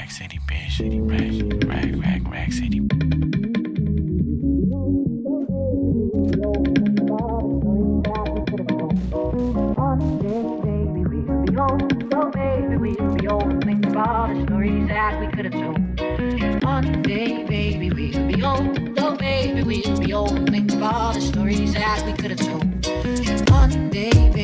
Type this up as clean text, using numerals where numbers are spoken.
City, bitch. Rack City. One day, baby, we'll be old. So baby, we'll be old and think about the stories that we could have told. One day, baby, we'll be old. So baby, we'll be old and think about the stories that we could have told. One day, baby.